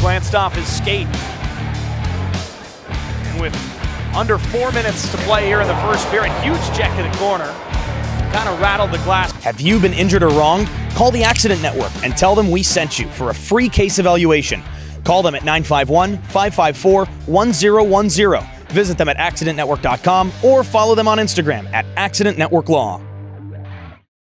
glanced off his skate. And with under 4 minutes to play here in the first period, huge check to the corner. Kind of rattled the glass. Have you been injured or wronged? Call the Accident Network and tell them we sent you for a free case evaluation. Call them at 951-554-1010. Visit them at accidentnetwork.com or follow them on Instagram at Accident Network Law.